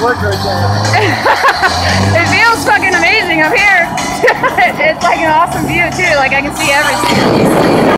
work right there. It feels fucking amazing up here. It's like an awesome view too. Like I can see everything.